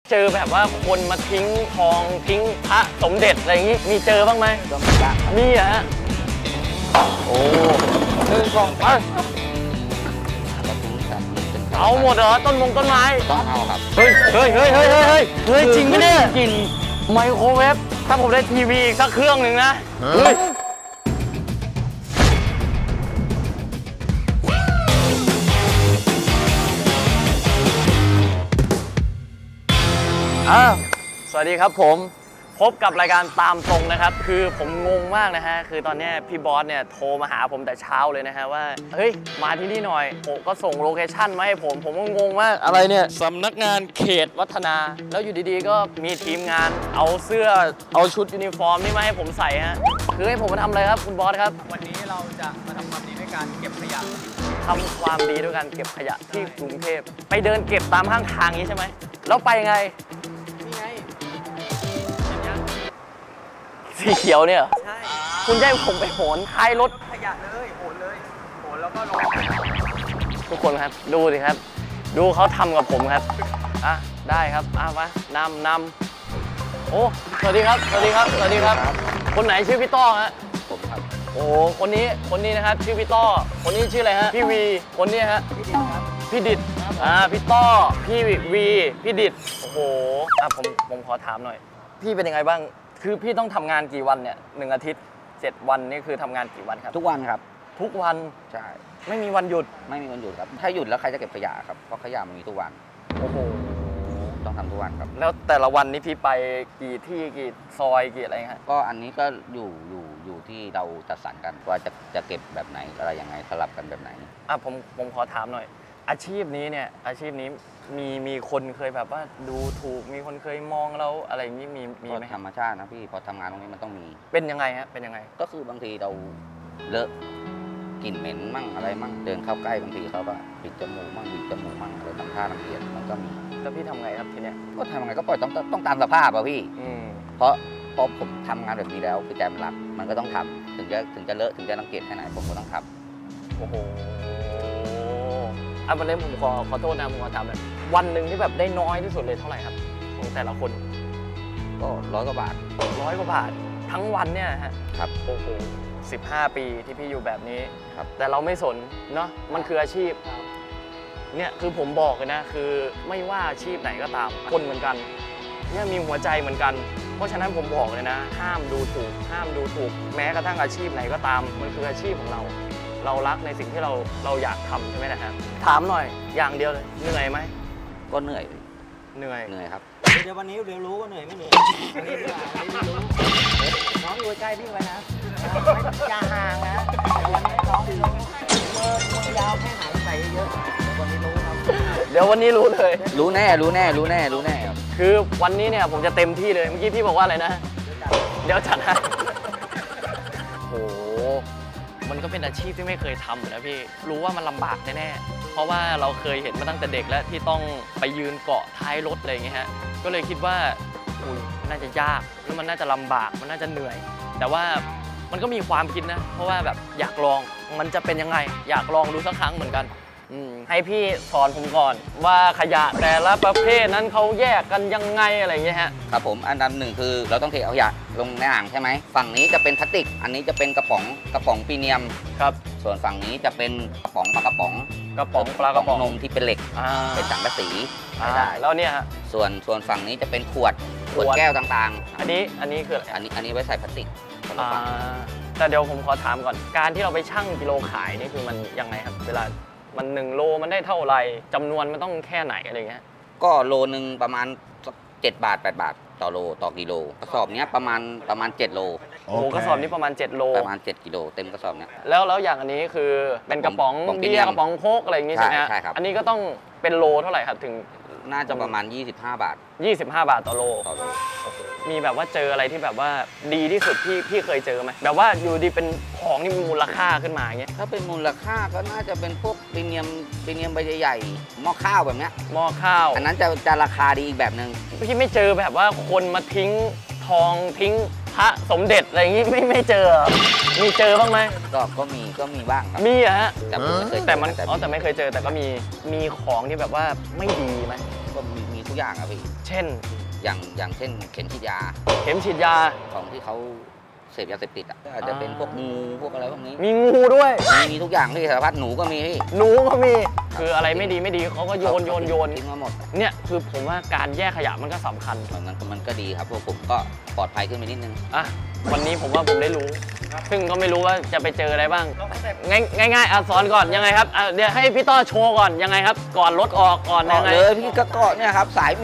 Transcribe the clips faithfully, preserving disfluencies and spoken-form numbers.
เจอแบบว่าคนมาทิ้งทองทิ้งพระสมเด็จอะไรอย่างนี้มีเจอบ้างไหมก็มีบ้างมีอะฮะโอ้หนึ่งสองไปเอาหมดเหรอต้นมงต้นไม้ต้องเอาครับเฮ้ยเฮ้ยเฮ้ยเฮ้ยเฮ้ยเฮ้ยเฮ้ยจริงไหมเนี่ยกินไมโครเวฟถ้าผมได้ทีวีอีกสักเครื่องหนึ่งนะเฮ้ยอ้าวสวัสดีครับผมพบกับรายการตามตรงนะครับคือผมงงมากนะฮะคือตอนนี้พี่บอสเนี่ยโทรมาหาผมแต่เช้าเลยนะฮะว่าเฮ้ยมาที่นี่หน่อยผมก็ส่งโลเคชั่นมาให้ผมผมก็งงมากอะไรเนี่ยสำนักงานเขตวัฒนาแล้วอยู่ดีๆก็มีทีมงานเอาเสื้อเอาชุดยูนิฟอร์มนี่มาให้ผมใส่ฮะคือให้ผมมาทำอะไรครับคุณบอสครับวันนี้เราจะมาทำความดีด้วยการเก็บขยะทำความดีด้วยการเก็บขยะที่กรุงเทพไปเดินเก็บตามข้างทางนี้ใช่ไหมแล้วไปไงสีเขียวเนี่ยใช่คุณจะให้ผมไปโหนท้ายรถขยะเลยโหนเลยโหนแล้วก็ลงทุกคนครับดูสิครับดูเขาทำกับผมครับอ่ะได้ครับอ่ะมานำนำโอ้สวัสดีครับสวัสดีครับสวัสดีครับคนไหนชื่อพี่ต้อฮะผมครับโอ้คนนี้คนนี้นะครับชื่อพี่ต้อคนนี้ชื่ออะไรฮะพี่วีคนนี้ฮะพี่ดิษครับพี่ดิษอ่าพี่ต้อพี่วีพี่ดิษโอ้โหอ่ะผมผมขอถามหน่อยพี่เป็นยังไงบ้างคือพี่ต้องทำงานกี่วันเนี่ยหนึ่งอาทิตย์เจ็ดวันนี่คือทำงานกี่วันครับทุกวันครับทุกวันใช่ไม่มีวันหยุดไม่มีวันหยุดครับถ้าหยุดแล้วใครจะเก็บขยะครับเพราะขยะมันมีทุกวันโอ้โหต้องทำทุกวันครับแล้วแต่ละวันนี้พี่ไปกี่ที่กี่ซอยกี่อะไรฮะก็อันนี้ก็อยู่อยู่อยู่ที่เราจัดสรรกันว่าจะจะเก็บแบบไหนอะไรยังไงสลับกันแบบไหนอ่ะผมผมขอถามหน่อยอาชีพนี้เนี่ยอาชีพนี้มีมีคนเคยแบบว่าดูถูกมีคนเคยมองเราอะไรอย่างนี้มีมีไหมธรรมชาตินะพี่พอทำงานตรงนี้มันต้องมีเป็นยังไงฮะเป็นยังไงก็คือบางทีเราเลอะกลิ่นเหม็นมั่งอะไรมั่งเดินเข้าใกล้บางทีเขาก็ปิดจมูกมั่งบิดจมูกมั่งอะไรทำท่ารังเกียจมันก็มีแล้วพี่ทำไงครับทีเนี้ยก็ทำไงก็ปล่อยต้องต้องตามสภาพอะพี่เพราะเพราะผมทำงานแบบนี้แล้วคือใจมันรักมันก็ต้องทำถึงจะถึงจะเลอะถึงจะรังเกียจแค่ไหนผมก็ต้องทำโอ้โหอ่ะวันนี้ผมขอขอโทษนะผมขอถามแบบวันหนึ่งที่แบบได้น้อยที่สุดเลยเท่าไหร่ครับของแต่ละคนก็ร้อยกว่าบาทร้อยกว่าบาททั้งวันเนี่ยฮะครับโอ้โหสิบห้าปีที่พี่อยู่แบบนี้ครับแต่เราไม่สนเนาะมันคืออาชีพเนี่ยคือผมบอกเลยนะคือไม่ว่าอาชีพไหนก็ตามคนเหมือนกันเนี่ยมีหัวใจเหมือนกันเพราะฉะนั้นผมบอกเลยนะห้ามดูถูกห้ามดูถูกแม้กระทั่งอาชีพไหนก็ตามมันคืออาชีพของเราเรารักในสิ่งที่เราเราอยากทำใช่ไหมนะฮะถามหน่อยอย่างเดียวเลยเหนื่อยไหมก็เหนื่อยเหนื่อยเหนื่อยครับเดี๋ยววันนี้เดี๋ยวรู้ว่าเหนื่อยไม่เหนื่อยวันนี้ดีกว่าวันนี้รู้น้องอยู่ใกล้พี่ไว้นะอย่าห่างนะวันนี้น้องรู้เมื่อมันยาวแค่ไหนใส่เยอะวันนี้รู้ครับเดี๋ยววันนี้รู้เลยรู้แน่รู้แน่รู้แน่รู้แน่คือวันนี้เนี่ยผมจะเต็มที่เลยเมื่อกี้พี่บอกว่าอะไรนะเดี๋ยวจัดให้โอ้มันก็เป็นอาชีพที่ไม่เคยทำนะพี่รู้ว่ามันลำบากแน่ๆเพราะว่าเราเคยเห็นมาตั้งแต่เด็กแล้วที่ต้องไปยืนเกาะท้ายรถอะไรอย่างเงี้ยฮะก็เลยคิดว่าอุ้ยน่าจะยากแล้วมันน่าจะลำบากมันน่าจะเหนื่อยแต่ว่ามันก็มีความคิดนะเพราะว่าแบบอยากลองมันจะเป็นยังไงอยากลองดูสักครั้งเหมือนกันให้พี่สอนผมก่อนว่าขยะแต่ละประเภทนั้นเขาแยกกันยังไงอะไรอย่างเงี้ยฮะครับผมอันดับหนึ่งคือเราต้องเทเอาขยะลงในอ่างใช่ไหมฝั่งนี้จะเป็นพลาสติกอันนี้จะเป็นกระป๋องกระป๋องพรีเมียมครับส่วนฝั่งนี้จะเป็นกระป๋องปลากระป๋องกระป๋องปลากระป๋องนมที่เป็นเหล็กเป็นสังกะสีได้แล้วเนี่ยฮะส่วนส่วนฝั่งนี้จะเป็นขวดขวดแก้วต่างๆอันนี้อันนี้คืออะไรอันนี้อันนี้ไว้ใส่พลาสติกแต่เดี๋ยวผมขอถามก่อนการที่เราไปชั่งกิโลขายนี่คือมันยังไงครับเวลามันหนึ่งโลมันได้เท่าไหร่จำนวนมันต้องแค่ไหนอะไรเงี้ยก็โลนึงประมาณเจ็ดบาทแปดบาทต่อโลต่อกิโลกระสอบนี้ประมาณประมาณเจ็ดโลโอ้กระสอบนี้ประมาณเจ็ดโลประมาณเจ็ดกิโลเต็มกระสอบเนี้ยแล้วแล้วอย่างอันนี้คือเป็นกระป๋องเบียร์กระป๋องโค้กอะไรอย่างงี้ใช่ไหมใช่ครับอันนี้ก็ต้องเป็นโลเท่าไหร่ครับถึงน่าจะประมาณยี่สิบห้าบาทยี่สิบห้าบาทต่อโลต่อโลมีแบบว่าเจออะไรที่แบบว่าดีที่สุดที่พี่เคยเจอไหมแบบว่าอยู่ดีเป็นของที่มีมูลค่าขึ้นมาอย่างเงี้ยถ้าเป็นมูลค่าก็น่าจะเป็นพวกพรีเมียมพรีเมียมใบใหญ่ๆหม้อข้าวแบบเนี้ยหม้อข้าวอันนั้นจะจะราคาดีอีกแบบนึงพี่ไม่เจอแบบว่าคนมาทิ้งทองทิ้งพระสมเด็จอะไรอย่างงี้ไม่ไม่เจอมีเจอบ้างไหมก็ก็มีก็มีบ้างครับมีอะฮะแต่ไม่เคยแต่มันอ๋อแต่ไม่เคยเจอแต่ก็มีมีของที่แบบว่าไม่ดีไหมกก็มีมีทุกอย่างครับพี่เช่นอย่างอย่างเช่นเข็มฉีดยาเข็มฉีดยาของที่เขาเสพยาเสพติดอ่ะอาจจะเป็นพวกงูพวกอะไรพวกนี้มีงูด้วยมีมีทุกอย่างพี่สารพัดหนูก็มีพี่หนูก็มี คืออะไรไม่ดีไม่ดีเขาก็โยนโยนโยนทิ้งมาหมดเนี่ยคือผมว่าการแยกขยะมันก็สำคัญมันมันก็ดีครับพวกผมก็ปลอดภัยขึ้นไปนิดนึงอ่ะวันนี้ผมว่าผมได้รู้ ซึ่งก็ไม่รู้ว่าจะไปเจออะไรบ้าง ง่ายง่ายๆอ่ะสอนก่อนยังไงครับอ่ะเดี๋ยวให้พี่ต้อโชว์ก่อนยังไงครับ ก่อนรถออกก่อนก็ยังไงเลยพี่ก็เกาะเนี่ยครับสายมี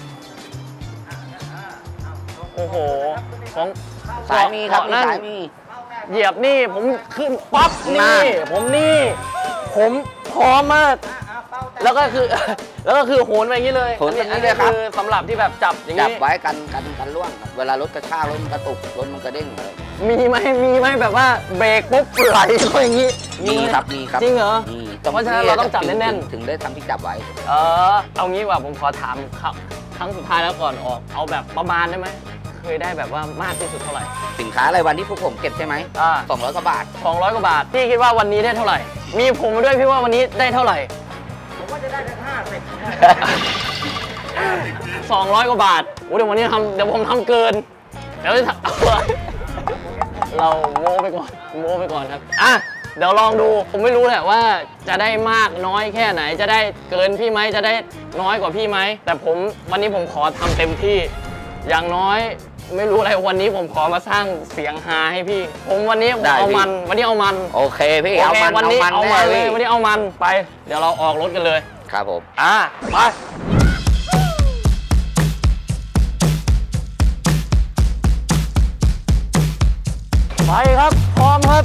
โอ้โหของสายมีครับเกาะมีนั่นสายมีเหยียบนี่ผมขึ้นปั๊บมานี่ผมนี่ ผมพร้อมมาก แล้วก็คือ แล้วก็คือโหนไปอย่างนี้เลยโหนแบบนี้เลยครับอัคือสำหรับที่แบบจับอย่างจับนี้ไว้กันกันกันล่วงครับเวลารถกระชากรถมันกระตุกรถมันกระเด้งเลยมีไหมมีไหมแบบว่าเบรกปุ๊บไหลเข้าอย่างนี้มีไหครับมีครับจริงเหรอมีเพราะฉะนั้นเราต้องจับแน่นๆถึงได้ทำที่จับไว้เออเอางี้ว่าผมขอถามครับครั้งสุดท้ายแล้วก่อนออก เอาแบบประมาณได้ไหมเคยได้แบบว่ามากที่สุดเท่าไหร่สินค้ารายวันที่พวกผมเก็บใช่ไหมอ่าสองร้อยกว่าบาทสองร้อยกว่าบาทพี่คิดว่าวันนี้ได้เท่าไหร่ มีผมมาด้วยพี่ว่าวันนี้ได้เท่าไหร่ผมว่าจะได้สักห้าสิบสองร้อยกว่าบาทโอ้เดี๋ยววันนี้ทำเดี๋ยวผมทำเกินเดี๋ยวจะทำเราโม้ไปก่อนโม้ไปก่อนครับอ่ะเดี๋ยวลองดูผมไม่รู้แหละว่าจะได้มากน้อยแค่ไหนจะได้เกินพี่ไหมจะได้น้อยกว่าพี่ไหมแต่ผมวันนี้ผมขอทำเต็มที่อย่างน้อยไม่รู้อะไรวันนี้ผมขอมาสร้างเสียงฮาให้พี่ ผมวันนี้ผมได้เอาพี่มันวันนี้เอามันโอเคพี่โอเอาเคมันวันนี้เอาเอามันมันแน่เลยพี่วันนี้เอามันไป เดี๋ยวเราออกรถกันเลยครับผมอ่ะไปไปครับพร้อมครับ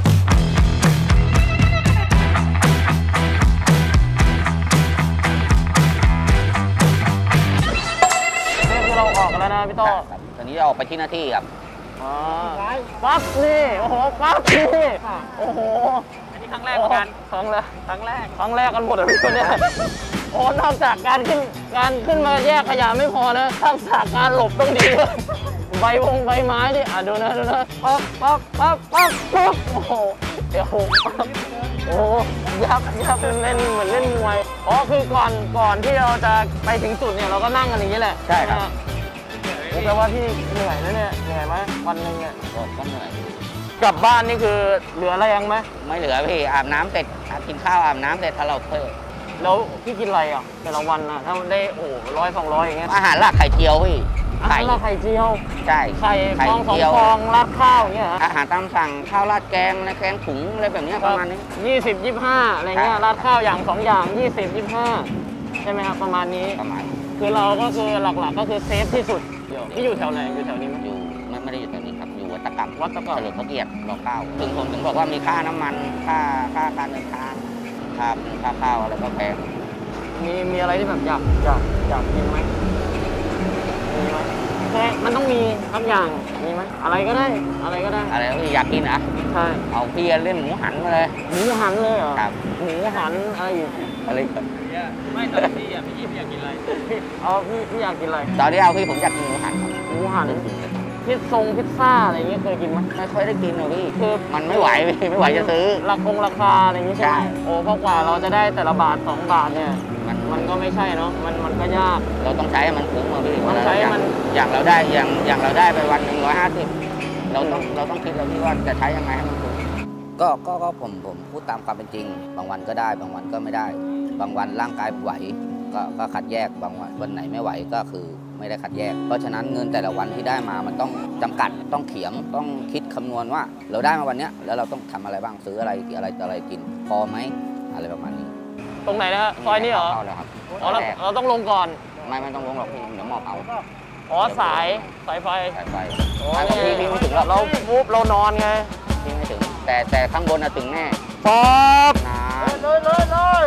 นี่คือเราออกกันแล้วนะพี่โต้ครับตอนนี้ออกไปที่หน้าที่ครับอ่าปั๊บนี่โอ้โหปั๊บนี่โอ้โหอันนี้ครั้งแรกเหมือนกันครั้งแรกครั้งแรกครั้งแรกกันหมดเลยพี่คนเนี้ยโอ้นอกจากการขึ้นการขึ้นมาแยกขยะไม่พอนะทักษะการหลบต้องดีด้วยใบวงใบไม้ดิอ่ะดูนะดูนะปั๊บปั๊บปั๊บปั๊บปั๊บโอ้โหเดี๋ยวโอ้โหยับยับเล่นเหมือนเล่นมวยอ๋อคือก่อนก่อนที่เราจะไปถึงจุดเนี่ยเราก็นั่งกันอย่างนี้แหละใช่ครับโอ้แปลว่าพี่เหนื่อยนะเนี่ยเหนื่อยไหมวันหนึ่งเนี่ยก็ก็เหนื่อยกลับบ้านนี่คือเหลือแรงไหมไม่เหลือพี่อาบน้ำเสร็จอาบกินข้าวอาบน้ำเสร็จถ้าเราเพิ่มแล้วพี่กินอะไรอ่ะแต่ละวันนะถ้าได้โอ้ร้อยสองร้อยอย่างเงี้ยอาหารหลักไข่เจียวพี่อาหารละไข่เจียวใช่ไข่ฟองสองเจียวฟองราดข้าวอย่างเงี้ยฮะอาหารตามสั่งข้าวราดแกงอะไรแกงถุงอะไรแบบเนี้ยประมาณนี้ยี่สิบยี่ห้าอะไรเงี้ยครับราดข้าวอย่างสองอย่างยี่สิบยี่ห้าใช่ไหมครับประมาณนี้ประมาณคือเราก็คือหลักๆก็คือเซฟที่สุดพี่อยู่แถวไหนอยู่แถวนี้ไหมอยู่ไม่ไม่ได้อยู่ตรงนี้ครับอยู่วัดตะกำวัดตะกำเฉลิมพระเกียรติรอข้าวถึงผมถึงบอกว่ามีค่าน้ำมันค่าค่าการเดินทางค่าค่าข้าวอะไรก็แพงมีมีอะไรที่แบบอยากอยากอยากกินไหมมีไหมแค่มันต้องมีทุกอย่างมีไหมอะไรก็ได้อะไรก็ได้อะไรที่อยากกินอ่ะใช่เอาพี่เล่นหมูหันมาเลยหมูหันเลยเหรอครับหมูหันอะไรอีกอะไรไม่ตอนพี่อ่ะพี่พี่อยากกินอะไรพี่อ๋อพี่พี่อยากกินอะไรตอนที่เอาพี่ผมอยากกินหมูหันครับหมูหันพิซซ่งพิซซ่าอะไรอย่างเงี้ยเคยกินไหมไม่ค่อยได้กินหรอกพี่คือมันไม่ไหวพี่ไม่ไหวจะซื้อราคงราคาอะไรอย่างงี้ใช่ไหมใช่โอ้เพราะกว่าเราจะได้แต่ละบาทสองบาทเนี่ยมันมันก็ไม่ใช่เนาะมันมันก็ยากเราต้องใช้ให้มันคุ้มอะพี่ต้องใช้ให้มันอย่างเราได้อย่างอย่างเราได้ไปวันหนึ่งร้อยห้าสิบเราต้องเราต้องคิดเราที่ว่าจะใช้ยังไงให้มันคุ้มก็ก็ก็ผมผมพูดตามความเป็นจริง บางวันก็ได้บางวันก็ไม่ได้ บางวันร่างกายไหวก็ก็คัดแยกบางวันวันไหนไม่ไหวก็คือไม่ได้คัดแยก เพราะฉะนั้นเงินแต่ละวันที่ได้มามันต้องจำกัดต้องเขียงต้องคิดคำนวณว่า เราได้มาวันเนี้ยแล้วเราต้องทำอะไรบ้างซื้ออะไรอะไรอะไรกินพอไหมอะไรประมาณนี้ตรงไหนนะฮะซอยนี้เหรอเอาแล้วครับอ๋อเราเราต้องลงก่อนไม่ไม่ต้องลงหรอกพี่เดี๋ยวหมอบเอาอ๋อสายสายไฟสายไฟโอ้สายไฟพี่พี่ไม่ถึงหรอกเราปุ๊บเรานอนไงพี่ไม่ถึง แต่แต่ข้างบนน่ะถึงแน่ป๊อบนะเลยเลยเลย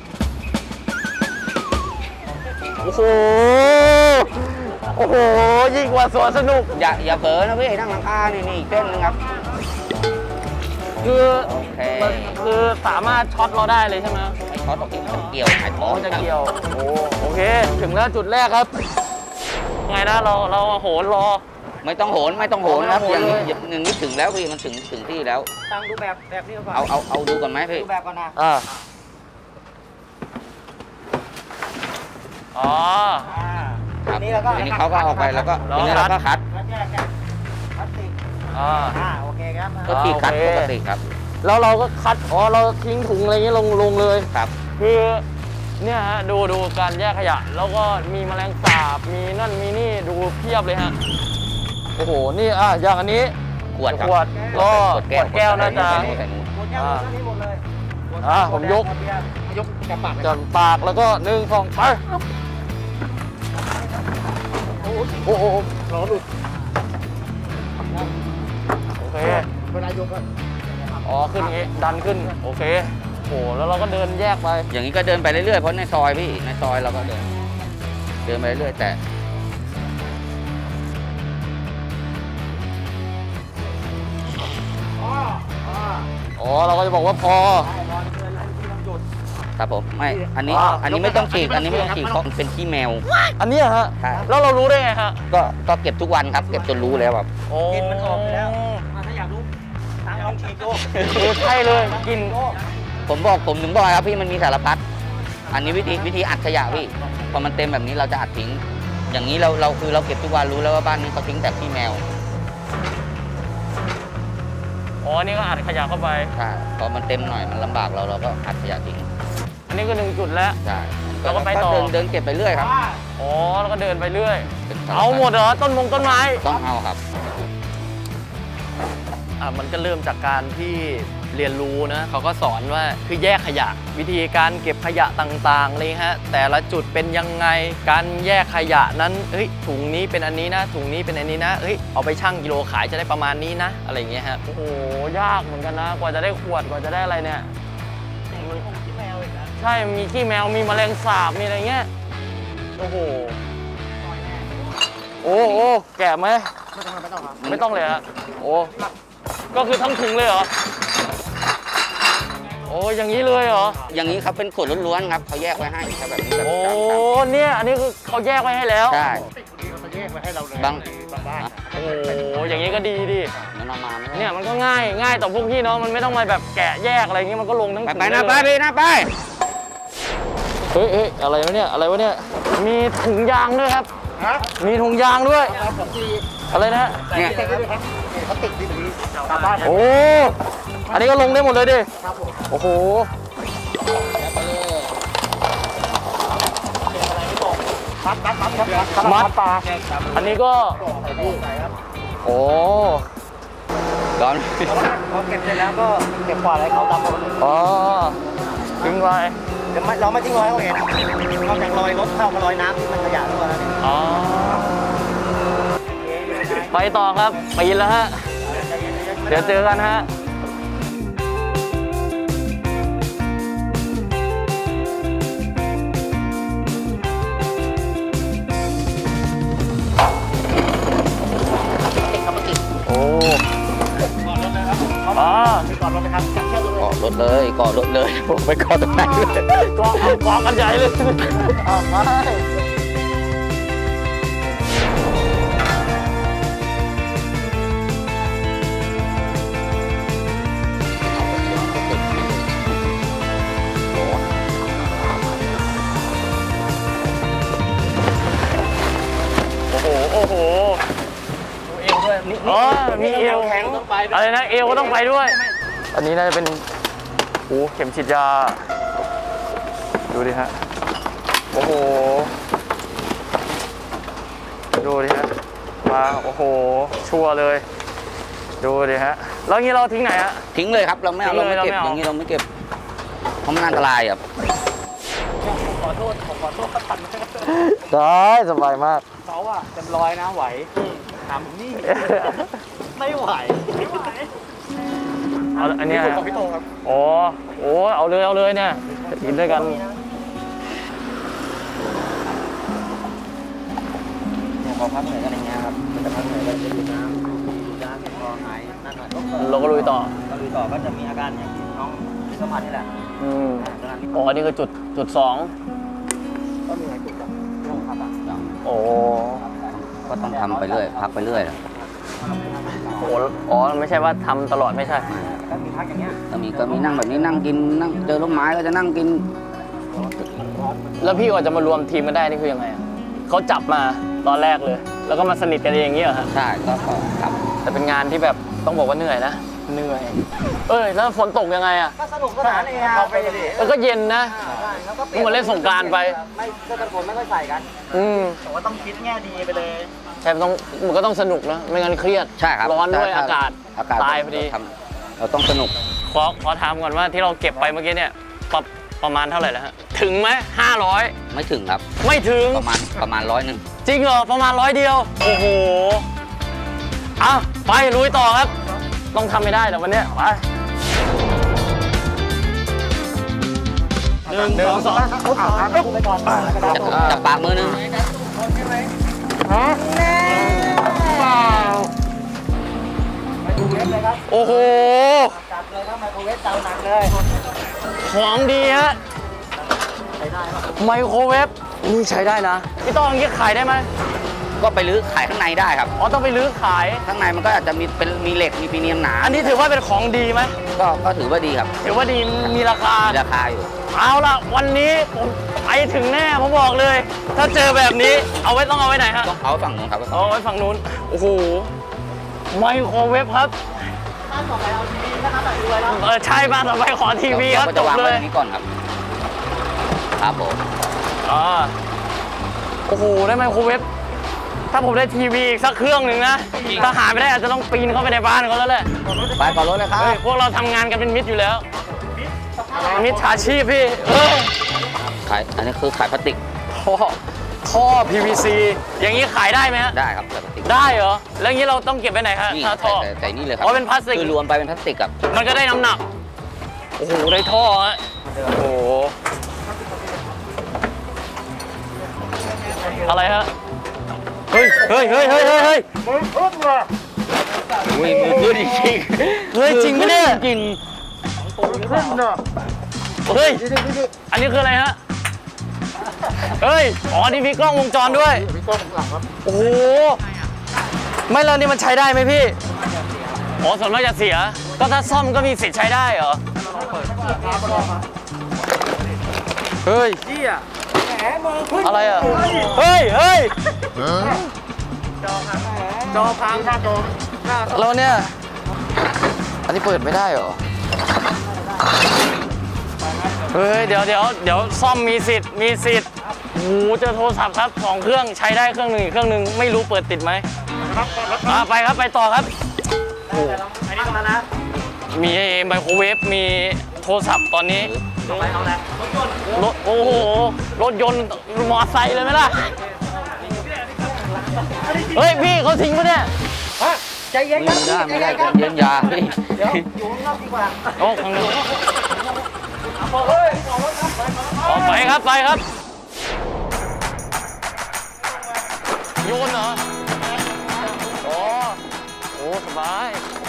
โอ้โหโอ้โหยิ่งกว่าสวนสนุกอย่าอย่าเผลอนะพี่นั่งหลังคานี่นี่อีกเส้นหนึงครับคือโอเคมันคือสามารถช็อตเราได้เลยใช่ไหมไม่ช็อตตรงนี้มันจะเกี่ยวหายท้อ๋ออง จะเกี่ยวโอ้โอเค ถึงแล้วจุดแรกครับ ไงนะเราเราโหนรอไม่ต้องโหนไม่ต้องโหนครับไม่อต้ย่าอง งโหนเลยอย่างหนึ่งนี้ถึงแล้วพี่มันถึงถึงที่แล้วตั้งดูแบบแบบนี้ก่อนเอาเอาเอาดูก่อนไหมพี่ดูแบบก่อนนะอ่าอ๋อครับทีนี้เราก็ทีนี้เขาก็เอาไปแล้วก็แล้วทีนี้เราก็คัดแล้วแยกกันพลาสติกอ่าอ่าโอเคครับก็ที่คัดโอเคปกติครับแล้วเราก็คัด อ๋อ เราทิ้งถุงอะไรเงี้ยลงลงเลยครับคือเนี่ยฮะดูดูการแยกขยะ แล้วก็มีแมลงสาบ มีนั่นมีนี่ดูเพียบเลยฮะ โอ้โห นี่อ่ะอย่างอันนี้ขวดครับขวดก็ขวดแก้วขวดแก้วน่าจะใส่นู่นใส่นู่นหมดแก้วหมดนี่หมดเลยอ่าผมยกยกกระปัดจนปากแล้วก็หนึ่งสองไปโอ้โหล้อหลุดโอเคเวลายกก็อ๋อ ขึ้นอย่างงี้ ดันขึ้น โอเคโอ้โหแล้วเราก็เดินแยกไปอย่างนี้ก็เดินไปเรื่อยๆเพราะในซอยพี่ในซอยเราก็เดินเดินไปเรื่อยๆแต่อ๋ออ๋ออ๋อ เราก็จะบอกว่าพอใช่รอเกินแล้วที่ต้องหยุดครับผมไม่อันนี้อ่าอันนี้ไม่ต้องฉีกอันนี้ไม่ต้องฉีกเพราะมันเป็นขี้แมวอันเนี้ยฮะใช่แล้วเรารู้ได้ไงฮะก็ก็เก็บทุกวันครับ เก็บจนรู้แล้วแบบโอ้กินมันออกไปแล้วอ่าถ้าอยากรู้ทางลองฉีดดูคือใช่เลยกินผมบอกผมถึงบอกครับพี่มันมีสารพัดอันนี้วิธีวิธีอัดขยะพี่พอมันเต็มแบบนี้เราจะอัดทิ้ง อย่างนี้เราเราคือเราเก็บทุกวันรู้แล้วว่าบ้านนี้เขาทิ้งแต่ขี้แมวอ๋อ นี่ก็อัดขยะเข้าไปใช่พอมันเต็มหน่อยมันลำบากเราเราก็อัดขยะทิ้งอันนี้ก็หนึ่งจุดแล้วใช่เราก็ไปต่อเดินเดินเก็บไปเรื่อยครับอ๋อ แล้วก็เดินไปเรื่อยเป็นสรพัเอาหมดเหรอ ต้นมงต้นไม้ต้องเอาครับอ่ะมันก็เริ่มจากการที่เรียนรู้นะเขาก็สอนว่าคือแยกขยะ วิธีการเก็บขยะต่างๆเลยฮะแต่ละจุดเป็นยังไงการแยกขยะนั้นเฮ้ยถุงนี้เป็นอันนี้นะถุงนี้เป็นอันนี้นะเฮ้ยเอาไปชั่งกิโลขายจะได้ประมาณนี้นะอะไรอย่างเงี้ยฮะโอ้โหยากเหมือนกันนะกว่าจะได้ขวดกว่าจะได้อะไรเนี่ยมันใช่มีขี้แมวมีแมลงสาบมีอะไรเงี้ยโอ้โหโอ้โหแกะไหมไม่ต้องไม่ต้องครับไม่ต้องเลยฮะโอ้ก็คือทั้งถุงเลยเหรอ โอ้อย่างนี้เลยเหรออย่างนี้เขาเป็นขวดล้วนๆครับเขาแยกไว้ให้ครับแบบนี้แบบโอ้จำเนี่ย อันนี้คือเขาแยกไว้ให้แล้วๆใช่เขาจะแยกไว้ให้เราเลยบางบางบ้านโอ้อย่างนี้ก็ดีดิมันเอามาไม่ได้เนี่ยมันก็ง่าย ง่ายต่อพวกพี่เนาะ มันไม่ต้องมาแบบแกะแยกอะไรอย่างงี้ มันก็ลงทั้งไปถุงไปนะไปเลยพี่นะไปเฮ้ยเฮ้ยอะไรวะเนี่ย อะไรวะเนี่ย มีถุงยางด้วยครับฮะมีถุงยางด้วยเราผมดีอะไรนะฮะเนี่ยติดด้วยครับเขาติดดีดีตามบ้านโอ้ อันนี้ก็ลงได้หมดเลยดิครับผมโอ้โหมัดมัดมัดครับมัดปลาอันนี้ก็ใส่ที่ใส่ครับโอ้ร้อนพอเก็บเสร็จแล้วก็เก็บกวาดอะไรเขาตามปกติอ๋อทิ้งไว้เดี๋ยวเราไม่ทิ้งรอยเขาเห็นนอกจากรอยรถเข้ามาลอยน้ำที่มันขยะด้วยแล้วเนี่ยอ๋อ ไปต่อครับปีนแล้วฮะ เดี๋ยวเจอกันฮะติดครับติดโอ้ก่อนรถเลยครับอ๋อก่อนรถเลยครับจับเชือกเลยเกาะรถเลยเกาะรถเลยผมไปเกาะตรงไหนเลยกองเอากองกันใหญ่เลยอ้าวไม่โอ้โห โอ้โหเอวด้วยนี่อ๋อ มีเอวแข็งต้องไปอะไรนะ เอวก็ต้องไปด้วย อันนี้น่าจะเป็นโอ้เข็มฉีดยา ดูดิฮะ โอ้โห ดูดิฮะ มา โอ้โห ชัวร์เลย ดูดิฮะ แล้วงี้เราทิ้งไหนฮะทิ้งเลยครับเราไม่เอาทิ้เรางเลยไม่เก็บเราไม่เอาอย่างนี้เราไม่เก็บเพราะมันอันตรายครับขอโทษผมขอโทษเขาทันได้สบายมากเขาอะเต็มร้อยนะไหวถามผมนี่ไม่ไหวไม่ไหวเอาอันเนี้ยพี่ฮะของพี่โตครับโอ้โอ้เอาเลย เอาเลยเนี่ยจะกินด้วยกันพอพักเหนื่อยกันอย่างเงี้ยครับมันจะพักเหนื่อยก็จะดูน้ำดูน้ำเห็นพอหายนั่นหน่อยก็เราก็ลุยต่อก็ลุยต่อก็จะมีอาการอย่างที่น้องที่สัมผัสนี่แหละอืมตอนนั้นอ๋อนี่คือจุดจุดสองก็มีหลายจุดครับช่วงพักอ่ะโอ้ก็ต้องทำไปเรื่อยพักไปเรื่อยโหอ๋อ ไม่ใช่ว่าทำตลอดไม่ใช่ก็มีพักอย่างเงี้ยก็มีก็มีนั่งแบบนี้นั่งกินนั่งเจอต้นไม้ก็จะนั่งกินแล้วพี่กว่าจะมารวมทีมกันได้นี่คือยังไงอะเขาจับมาตอนแรกเลย แล้วก็มาสนิทกันเองเงี้ยเหรอฮะใช่ก็ก็ครับแต่เป็นงานที่แบบต้องบอกว่าเหนื่อยนะเหนื่อยเอ้ยแล้วฝนตกยังไงอะก็สนุกสนานเลยครับไปดิแล้วก็เย็นนะแล้วก็เหมือนเล่นสงกรานต์ไปไม่เสื้อกันฝนไม่ค่อยใส่กันอืมแต่ว่าต้องคิดแง่ดีไปเลยใช่มันต้องมันก็ต้องสนุกนะไม่งั้นเครียดใช่ครับร้อนด้วยถ้อากาศอากาศตายพอดีเราทำเราต้องสนุกขอขอถามก่อนว่าที่เราเก็บไปเมื่อกี้เนี่ยประประมาณเท่าไหร่แล้วฮะถึงไหมห้าร้อยไม่ถึงครับไม่ถึงประมาณประมาณร้อยหนึ่งจริงเหรอประมาณร้อยเดียว โอ้โหอ่ะไปลุยต่อครับ ต้องทำไม่ได้แต่วันเนี้ยไปหนึ่งสองสองไปก่อนกระดาษจับจับปากมือหนึงไมโครเวฟเลยครับโอ้โหจับเลยครับไมโครเวฟเตาหนักเลยของดีฮะใช้ได้ครับไมโครเวฟนี่ใช้ได้นะพี่ต้องอย่างนี้ขายได้ไหมก็ไปลื้อขายข้างในได้ครับอ๋อต้องไปรื้อขายข้างในมันก็อาจจะมีเป็นมีเหล็กมีปีเนียมหนาอันนี้ถือว่าเป็นของดีไหมก็ก็ถือว่าดีครับถือว่าดีมีราคามีราคาอยู่เอาล่ะวันนี้ผมไปถึงแน่ผมบอกเลย ถ้าเจอแบบนี้เอาไว้ต้องเอาไว้ไหนฮะต้องเอาฝั่งนู้นครับเอาไว้ฝั่งนู้นโอ้โหไมโครเวฟครับบ้านต่อไปเอาทีวีนะครับแต่ดูไว้แล้วเออใช่บ้านต่อไปขอทีวีครับก็จจะบวางเลไว้ยตรงนี้ก่อนครับ ครับผมอ่าโอ้โหได้ไมโครเวฟถ้าผมได้ทีวีอีกสักเครื่องหนึ่งนะถ้าหาไม่ได้อาจจะต้องปีนเข้าไปในบ้านเขาแล้วแหละไปก่อนรถเลยครับเฮ้ยพวกเราทำงานกันเป็นมิตรอยู่แล้วมิตรฉาชีพพี่เออขายอันนี้คือขายพลาสติกท่อท่อ พี วี ซี อย่างนี้ขายได้ไหมฮะได้ครับขายพลาสติกได้เหรอแล้วอย่างนี้เราต้องเก็บไว้ไหนฮะนี่ถ้าท่อใส่ใส่นี่เลยครัอ๋อเป็นพลาสติกคือรวมไปเป็นพลาสติกครับมันก็ได้น้ำหนัก โอ้โห ได้ท่อฮะ โอ้โห อะไรฮะ เฮ้ย เฮ้ย เฮ้ย เฮ้ย เฮ้ย เฮ้ยอุ้ยมือขึ้นจริงเฮ้ย จริงไหมเนี่ยจริงเฮ้ย อันนี้คืออะไรฮะ เฮ้ย อ๋อ นี่มีกล้องวงจรด้วยมีกล้องหลังครับโอ้โห ไม่แล้วนี่มันใช้ได้ไหมพี่ อ๋อส่วนมากจะเสีย ก็ถ้าซ่อมก็มีสิทธิ์ใช้ได้เหรอ เฮ้ยเหี้ยแหมมือขึ้นอะไรอ่ะ เฮ้ย เฮ้ยจอพังจอพังหน้าจอหน้าแล้วเนี่ย อันนี้เปิดไม่ได้เหรอ เฮ้ย เดี๋ยวเดี๋ยวเดี๋ยวซ่อมมีสิทธิ์ มีสิทธิ์โอ้โหเจอโทรศัพท์ครับสองเครื่องใช้ได้เครื่องหนึ่งอีกเครื่องหนึ่งไม่รู้เปิดติดไหมอ่าไปครับ ไปต่อครับอันนี้ตรงนั้นนะมีไมโครเวฟ มีโทรศัพท์ตอนนี้ต่อไปเอาอะไรรถยนต์รถโอ้โห รถยนต์มอไซค์เลยไหมล่ะ เฮ้ย พี่เขาทิ้งปะเนี่ยใจเย็นครับได้ไม่ได้ใจจะเย็นครับเย็นยาพี่เดี๋ยวอยู่ข้างนอกดีกว่าโอ้ข้างนอกเฮ้ยเอารถครับออกไปครับ ไปครับ โยนเหรออ๋อโอ้สบาย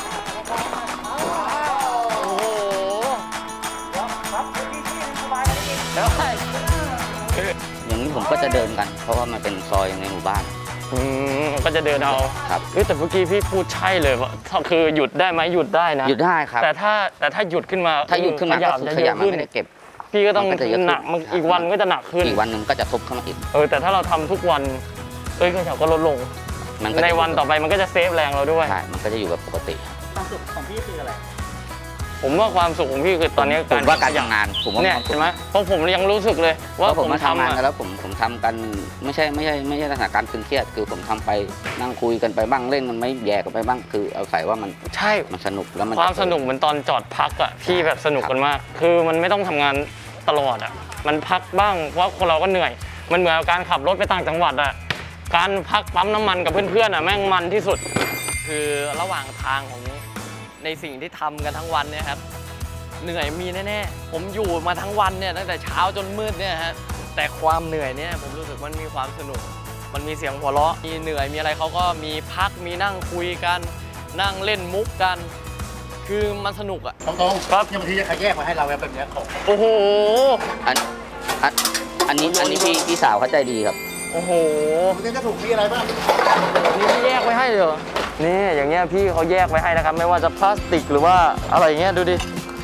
โอ้โหครับพี่พี่สบายเลยพี่ได้อย่างนี้ผมก็จะเดินกัน เพราะว่ามันเป็นซอยในหมู่บ้านอืมก็จะเดินเอาครับเฮ้ยแต่เมื่อกี้พี่พูดใช่เลยว่าถ้าคือหยุดได้ไหมหยุดได้นะหยุดได้ครับแต่ถ้าแต่ถ้าหยุดขึ้นมาถ้าหยุดขึ้นมาขก็ยะคือจะขเยยะอะมันขึ้นไม่ได้เก็บพี่ก็ต้องมันก็จะเยอะขึ้นหนักมันอีกวันก็จะหนักขึ้นอีกวันหนึ่งก็จะทบเข้ามาอีกเออแต่ถ้าเราทำทุกวันเอ้ยขยะก็ลดลงมันก็จะในวันต่อไปมันก็จะเซฟแรงเราด้วยใช่ มันก็จะอยู่แบบปกติความสุขของพี่คืออะไรผมว่าความสุขของพี่คือตอนนี้ผมว่าการทำงาน ผมว่าเนี่ยความสุเห็ขนไหมเพราะผมยังรู้สึกเลยเพว่าราะผผมมมาทำงานทำกันอะแล้วผมผมทำกันไม่ใช่ไม่ใช่ไม่ใช่สถานการณ์ตึงเครียดคือผมทำไปนั่งคุยกันไปบ้างเล่นมันไม่แย่กันไปบ้างคือเอาใส่ว่ามันใช่มันสนุกแล้วมันความสนุกเหมือนตอนจอดพักอ่ะพี่แบบสนุกกันมาก คือมันไม่ต้องทำงานตลอดอ่ะมันพักบ้างเพราะคนเราก็เหนื่อย มันเหมือนกับการขับรถไปต่างจังหวัดอ่ะการพักปั๊มน้ำมันกับเพื่อนๆอ่ะแม่งมันที่สุด คือระหว่างทางของในสิ่งที่ทำกันทั้งวันเนี่ยครับเหนื่อยมีแน่ๆผมอยู่มาทั้งวันเนี่ยตั้งแต่เช้าจนมืดเนี่ยฮะแต่ความเหนื่อยเนี่ยผมรู้สึกมันมีความสนุก มันมีเสียงหัวเราะมีเหนื่อยมีอะไรเขาก็มีพักมีนั่งคุยกัน นั่งเล่นมุกกัน คือมันสนุกอ่ะตรงๆครับยังบางทีจะใครแยกมาให้เราแบบเนี้ยของโอ้โหอันอันอันนี้อันนี้พี่พี่สาวเขาใจดีครับโอ้โหมันจะถูกมีอะไรบ้างนี่พี่แยกไว้ให้เลยเหรอนี่อย่างเงี้ยพี่เขาแยกไว้ให้นะครับ ไม่ว่าจะพลาสติกหรือว่าอะไรเงี้ยดูดิ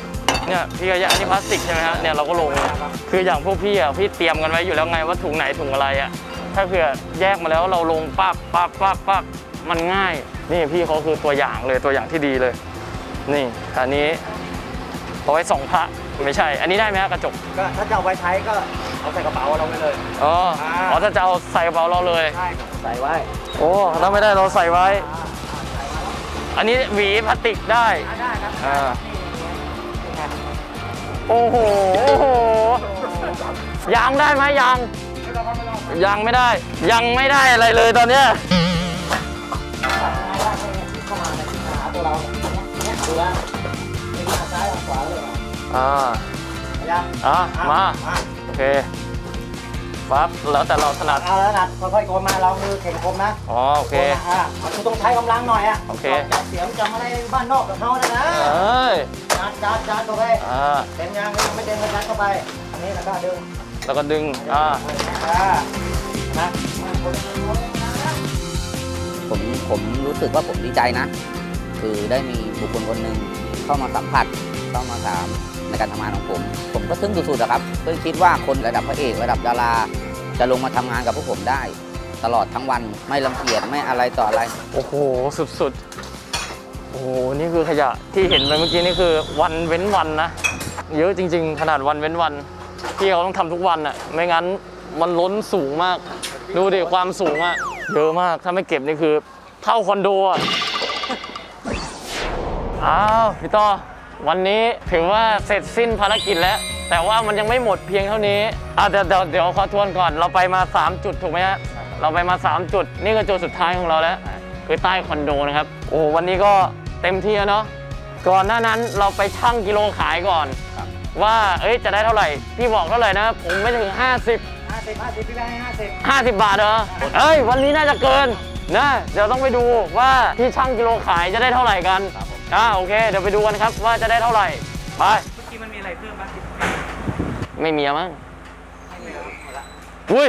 เนี่ยพี่ขยะนี่พลาสติกใช่ไหมฮะเนี่ยเราก็ลงคืออย่างพวกพี่อ่ะพี่เตรียมกันไว้อยู่แล้วไงว่าถุงไหนถุงอะไรอ่ะถ้าเผื่อแยกมาแล้วเราลงปั๊บปั๊บปั๊บปั๊บมันง่ายนี่พี่เขาคือตัวอย่างเลยตัวอย่างที่ดีเลยนี่อันนี้เอาไว้ส่องพระไม่ใช่อันนี้ได้ไหมฮะกระจกก็ถ้าจะเอาไว้ใช้ก็เอาใส่กระเป๋าเราไปเลยอ๋ออ๋อถ้าจะเอาใส่กระเป๋าเราเลยใช่ใส่ไว้โอ้ถ้าไม่ได้เราใส่ไว้ อันนี้หวีพลาสติกได้ได้ครับอ่าโอ้โหโอ้โหยางได้ไหมยางยังไม่ได้ยังไม่ได้อะไรเลยตอนเนี้ยเข้ามาในขาตัวเราเนี่ยดูว่าไม่มีขาซ้ายขวาเลยอ่ายังอ่ะมาโอเคปั๊บแล้วแต่เราถนัดเอาแล้วนะค่อยๆโกนมาเรามือแข็งคมนะอ๋อโอเคอ่าคือต้องใช้กำลังหน่อยอ่ะโอเคจะเสียมจะมาได้บ้านนอกกับเขานะนะเอ้ยจัดจัดจัดเข้าไปอ่าเต็มยางไม่เต็มก็ยัดเข้าไปอันนี้แล้วก็ดึงแล้วก็ดึงอ่าอ่านะผมผมรู้สึกว่าผมดีใจนะ คือได้มีบุคคลคนหนึ่งเข้ามาสัมผัสเข้ามาถามในการทำงานของผม ผมก็ทึ่งสุดๆนะครับไม่คิดว่าคนระดับพระเอกระดับดาราจะลงมาทำงานกับพวกผมได้ ตลอดทั้งวันไม่รังเกียจไม่อะไรต่ออะไรโอ้โหสุดๆโอ้โหนี่คือขยะที่เห็นไปเมื่อกี้นี่คือวันเว้นวันนะเยอะจริงๆขนาดวันเว้นวันพี่เขาต้องทำทุกวันอ่ะไม่งั้นมันล้นสูงมากดูดิความสูงอ่ะเยอะมากถ้าไม่เก็บนี่คือเท่าคอนโดอ่ะอ้าวพี่ต่อวันนี้ถือว่าเสร็จสิ้นภารกิจแล้วแต่ว่ามันยังไม่หมดเพียงเท่านี้อ่ะเดี๋ยวเดี๋ยวเดี๋ยวขอทวนก่อนเราไปมาสามจุดถูกไหมฮะเราไปมาสามจุดนี่คือจุดสุดท้ายของเราแล้วคือใต้คอนโดนะครับโอ้วันนี้ก็เต็มที่แล้วเนาะก่อนหน้านั้นเราไปชั่งกิโลขายก่อนว่าเอ้ยจะได้เท่าไหร่พี่บอกเท่าไหร่นะผมไม่ถึงห้าสิบห้าสิบห้าสิบพี่ได้ห้าสิบห้าสิบบาทเหรอเอ้ยวันนี้น่าจะเกินนะเดี๋ยวต้องไปดูว่าที่ชั่งกิโลขายจะได้เท่าไหร่กันอ่าโอเคเดี๋ยวไปดูกันครับว่าจะได้เท่าไหร่ไปเมื่อกี้มันมีอะไรเพิ่มบ้างไม่มีมั้งอุ้ย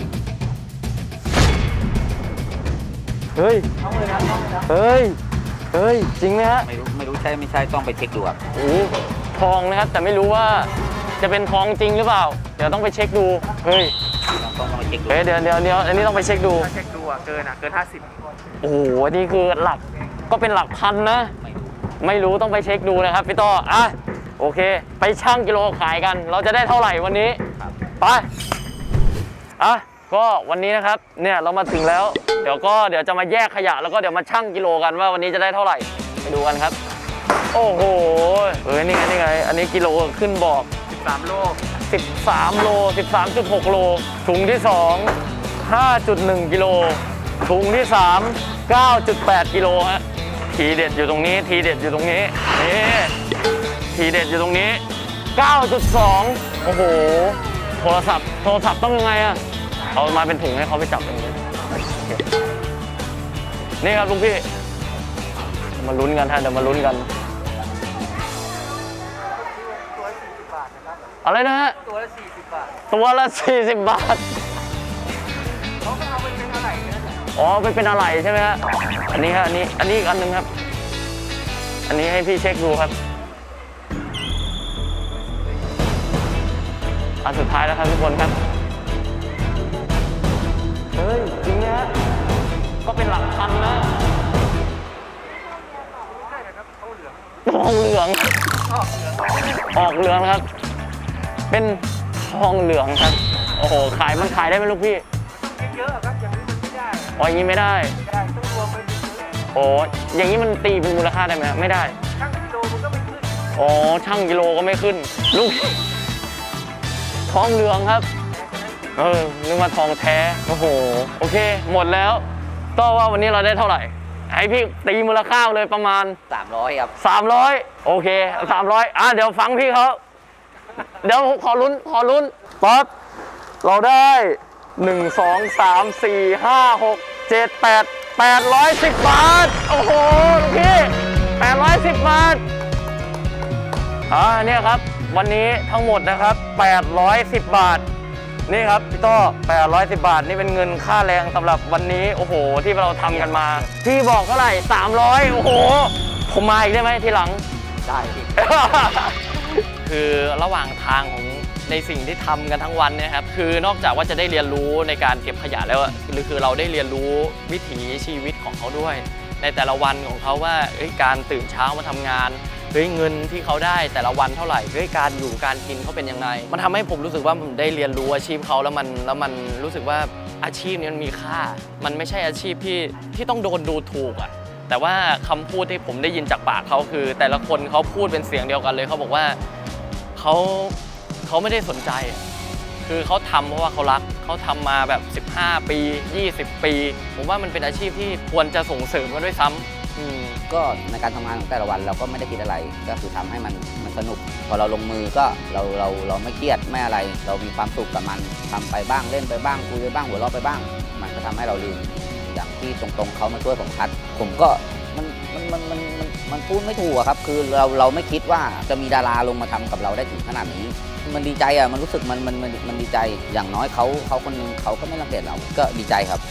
เฮ้ยน้องเลยครับน้องเลยครับเฮ้ยเฮ้ยจริงไหมฮะไม่รู้ไม่รู้ใช่ไม่ใช่ต้องไปเช็คดูครับโอ้ทองนะครับแต่ไม่รู้ว่าจะเป็นทองจริงหรือเปล่าเดี๋ยวต้องไปเช็คดูเฮ้ยต้องต้องไปเช็คดูเฮ้ยเดี๋ยวเดี๋ยวเดี๋ยวอันนี้ต้องไปเช็คดูถ้าเช็คดูอ่ะเกินอ่ะเกินห้าสิบโอ้โหอันนี่คือหลักก็เป็นหลักพันนะ ไม่รู้ต้องไปเช็คดูนะครับพี่ต้ออ่ะโอเค ไปชั่งกิโลขายกัน เราจะได้เท่าไหร่วันนี้ไปอ่ะก็วันนี้นะครับเนี่ยเรามาถึงแล้วเดี๋ยวก็เดี๋ยวจะมาแยกขยะแล้วก็เดี๋ยวมาชั่งกิโลกันว่าวันนี้จะได้เท่าไหร่ไปดูกันครับโอ้โหเออนี่ไงนี่ไงอันนี้กิโลขึ้นบอกสิบสามโลสิบสามโล สิบสามจุดหก โลถุงที่สอง ห้าจุดหนึ่ง กิโลถุงที่สาม เก้าจุดแปด กิโลฮะทีเด็ดอยู่ตรงนี้ทีเด็ดอยู่ตรงนี้นี่ทีเด็ดอยู่ตรงนี้ เก้าจุดสอง โอ้โหโทรศัพท์โทรศัพท์ต้องยังไงอะเอามาเป็นถุงให้เขาไปจับอย่างนี้นี่ครับลุงพี่มาลุ้นกันฮะเดี๋ยวมาลุ้นกันอะไรนะฮะตัวละสี่สิบบาทตัวละสี่สิบบาทเขาเอาไปเป็นอะไรอ๋อไปเป็นอะไรใช่ไหมฮะอันนี้ฮะอันนี้อันนี้อีกอันหนึ่งครับอันนี้ให้พี่เช็คดูครับอันสุดท้ายแล้วครับทุกคนครับเฮ้ยจริงนะก็เป็นหลักพันนะทองเหลืองออกเหลืองครับเป็นทองเหลืองครับโอ้โหขายมันขายได้ไหมลูกพี่เยอะครับอย่างนี้มันไม่ได้อ๋ออย่างนี้ไม่ได้ได้ต้องรวมไปโอ้อย่างนี้มันตีเป็นมูลค่าได้ไหมไม่ได้ช่างกิโลมันก็ไม่ขึ้นอ๋อช่างกิโลก็ไม่ขึ้นลูกทองเหลืองครับเออนึกว่าทองแท้โอ้โหโอเคหมดแล้วต่อว่าวันนี้เราได้เท่าไหร่ให้พี่ตีมูลค่าเลยประมาณสามร้อยครับสามร้อยโอเคสามร้อยอ่ะเดี๋ยวฟังพี่เขาเดี๋ยวขอลุ้นขอลุ้นปั๊บเราได้หนึ่งสองสามสี่ห้าหกเจ็ดแปดแปดร้อยสิบบาทโอ้โหลูกพี่แปดร้อยสิบบาทอ่าเนี่ยครับวันนี้ทั้งหมดนะครับแปดร้อยสิบบาทนี่ครับพี่ต้อแปดร้อยสิบบาทนี่เป็นเงินค่าแรงสำหรับวันนี้โอ้โหที่เราทำกันมาที่บอกเท่าไหร่สามร้อยโอ้โหผมมาอีกได้ไหมทีหลังได้คือระหว่างทางของในสิ่งที่ทำกันทั้งวันเนี่ยครับคือนอกจากว่าจะได้เรียนรู้ในการเก็บขยะแล้วหรือคือเราได้เรียนรู้วิถีชีวิตของเขาด้วยในแต่ละวันของเขาว่าการตื่นเช้ามาทำงานเฮ้ยเงินที่เขาได้แต่ละวันเท่าไหร่เฮ้ยการอยู่การกินเขาเป็นยังไงมันทำให้ผมรู้สึกว่าผมได้เรียนรู้อาชีพเขาแล้วมันแล้วมันรู้สึกว่าอาชีพนี้มันมีค่ามันไม่ใช่อาชีพที่ที่ต้องโดนดูถูกอ่ะแต่ว่าคำพูดที่ผมได้ยินจากปากเขาคือแต่ละคนเขาพูดเป็นเสียงเดียวกันเลยเขาบอกว่าเขาเขาไม่ได้สนใจคือเขาทำเพราะว่าเขารักเขาทำมาแบบสิบห้าปียี่สิบปีผมว่ามันเป็นอาชีพที่ควรจะส่งเสริมกันด้วยซ้ำก็ในการทำงานของแต่ละวันเราก็ไม่ได้คิดอะไรก็คือทำให้มันมันสนุกพอเราลงมือก็เราเราเราไม่เครียดไม่อะไรเรามีความสุขกับมันทำไปบ้างเล่นไปบ้างคุยไปบ้างหัวเราะไปบ้างมันก็ทำให้เราลืมอย่างที่ตรงๆเขามาช่วยผมคัดผมก็มันมันมันมันมันมันพูดไม่ถูกครับคือเราเราไม่คิดว่าจะมีดาราลงมาทำกับเราได้ถึงขนาดนี้มันดีใจอ่ะมันรู้สึกมันมันมันมันดีใจอย่างน้อยเขาเขาคนนึงเขาก็ไม่รังเกียจเราก็ดีใจครับ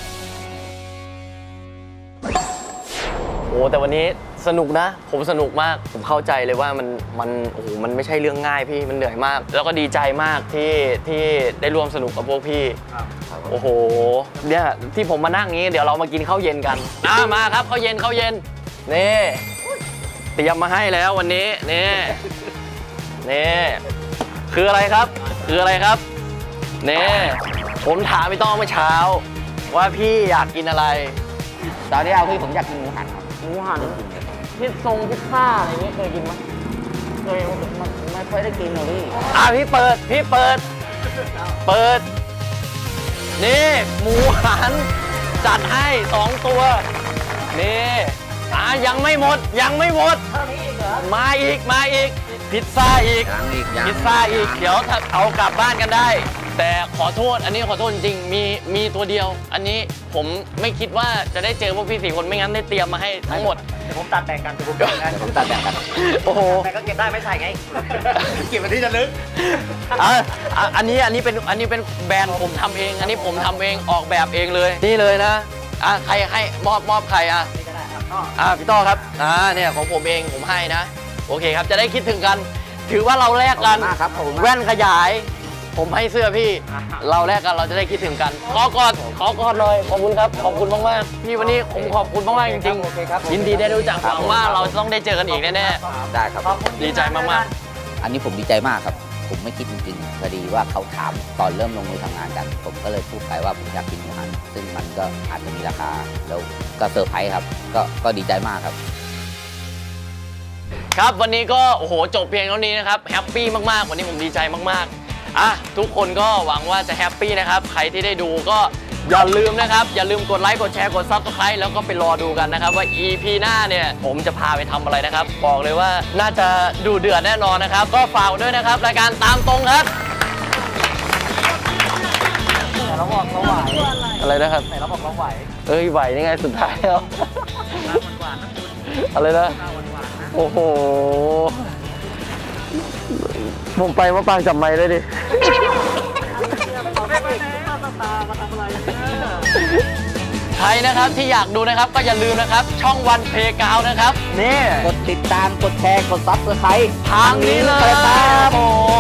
โอ้แต่วันนี้สนุกนะผมสนุกมากผมเข้าใจเลยว่ามันมันโอ้โหมันไม่ใช่เรื่องง่ายพี่มันเหนื่อยมากแล้วก็ดีใจมากที่ที่ได้ร่วมสนุกกับพวกพี่โอ้โหเนี่ยที่ผมมานั่งนี้เดี๋ยวเรามากินข้าวเย็นกันอ่ามาครับข้าวเย็นข้าวเย็นนี่เตรียมมาให้แล้ววันนี้นี่นี่คืออะไรครับคืออะไรครับนี่ผมถามพี่ต้องเมื่อเช้าว่าพี่อยากกินอะไรตอนนี้เอาที่ผมอยากกินหมูหันครับหมูหันพิซซ่งพิซซ่าอะไรเงี้ยเคยกินไหมเคยมันไม่ค่อยได้กินเลยพี่อ่ะพี่เปิดพี่เปิดเปิดนี่หมูหันจัดให้สองตัวนี่อ่ะยังไม่หมดยังไม่หมดมาอีกมาอีกพิซซ่าอีกพิซซ่าอีกเดี๋ยวเอากลับบ้านกันได้แต่ขอโทษอันนี้ขอโทษจริงมีมีตัวเดียวอันนี้ผมไม่คิดว่าจะได้เจอพวกพี่สี่คนไม่งั้นได้เตรียมมาให้ทั้งหมดเดี๋ยวผมตัดแบ่งกันเดี๋ยวผมแบ่งกันผมตัดแบ่งกันโอ้โหแต่ก็เก็บได้ไม่ใส่ไงเก็บมาที่จะลึกอ่ะอันนี้อันนี้เป็นอันนี้เป็นแบรนด์ผมทำเองอันนี้ผมทำเองออกแบบเองเลยนี่เลยนะอ่ะใครให้มอบมอบใครอ่ะอ่ะพี่ต้อครับอ่าเนี่ยของผมเองผมให้นะโอเคครับจะได้คิดถึงกันถือว่าเราแลกกันแว่นขยายผมให้เสื้อพี่เราแลกกันเราจะได้คิดถึงกันขอกอดขอกอดเลยขอบคุณครับขอบคุณมากมากพี่วันนี้ผมขอบคุณมากมากจริงๆยินดีได้รู้จักหวังว่าเราต้องได้เจอกันอีกแน่ๆได้ครับดีใจมากๆอันนี้ผมดีใจมากครับผมไม่คิดจริงๆพอดีว่าเขาถามตอนเริ่มลงมือทำงานกันผมก็เลยพูดไปว่าผมอยากกินหมูหันซึ่งมันก็อาจจะมีราคาแล้วก็เซอร์ไพรส์ครับก็ก็ดีใจมากครับครับวันนี้ก็โอ้โหจบเพียงเท่านี้นะครับแฮปปี้มากๆวันนี้ผมดีใจมากๆอ่ะทุกคนก็หวังว่าจะแฮปปี้นะครับใครที่ได้ดูก็อย่าลืมนะครับอย่าลืมกดไลค์กดแชร์กด ซับสไครบ์ แล้วก็ไปรอดูกันนะครับว่า อี พี หน้าเนี่ยผมจะพาไปทำอะไรนะครับบอกเลยว่าน่าจะดูเดือดแน่นอนนะครับก็ฝากด้วยนะครับรายการตามตรงครับเราบอกเราไหวอะไรนะครับเราบอกเราไหวเอ้ยไหวยังไงสุดท้ายแล้วอะไรนะโอ้โหผมไปว่าปางจับไม้ได้ดิใครนะครับที่อยากดูนะครับก็อย่าลืมนะครับช่องวันเพย์กาวนะครับนี่กดติดตามกดแชร์กดซับสไครบ์ทางนี้เลยครับผม